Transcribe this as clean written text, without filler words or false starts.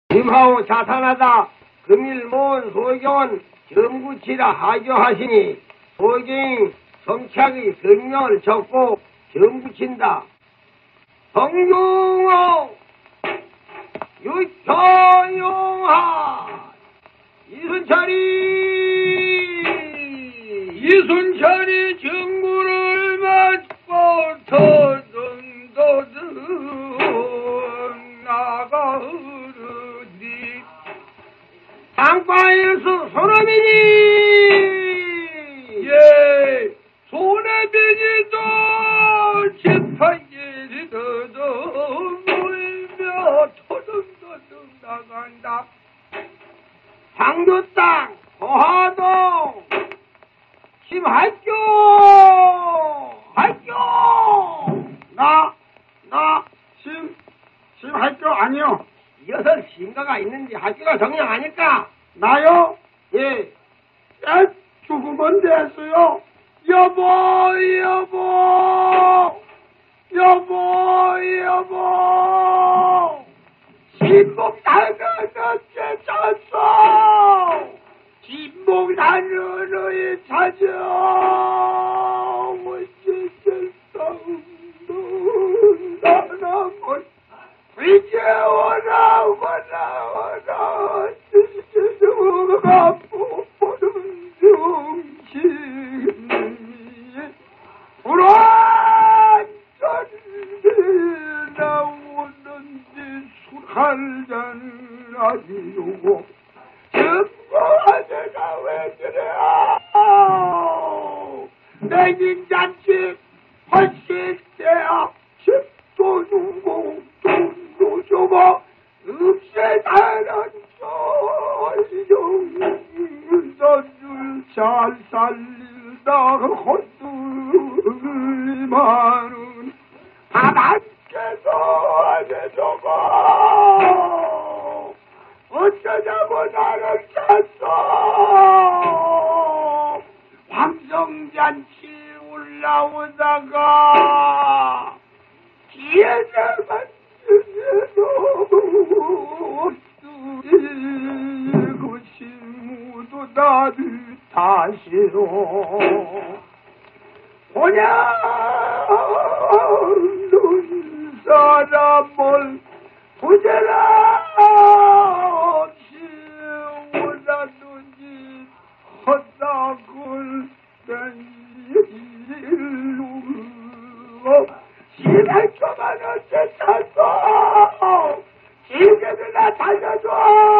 임하오 자탄하다 금일 모은 소경은 점구치라 하교하시니 소경이 성착의 성명을 적고 점구친다. 성룡호 유효용하 이순철이 정구를 맞고 더듬더듬 나가 흐르니 땅바에서 소나민이 예 소나민이도 재판길이 더듬 울며 터듬터듬 나간다. 상도 땅 고하동 심학교 심학교 아니요. 여섯 심가가 있는데 학교가 정령 아닐까? 나요? 예. 죽으면 됐어요. 여보 신봉산은 어째졌어? 신봉산으로의 찾아 나라면 이제 오라 보는 중심이 불안전이 나오는지 술 한잔 아니오고 정보하제가 왜 그래 내긴잔치 훨씬대야 십도 누공 돈도 줘봐 읍세다란 소용서줄 잘 살린다 헛들리만은 하나님께서 해줘봐 어쩌자고 나를 샀어. 황성잔치 올라오다가 기회자만 주셔도 이것이 모두 나를 탓이로 보냐는 사람을 부재라 없이 오라더니 헛다굴 일로 시발초만 어째 샀어. 지금이나 살려줘.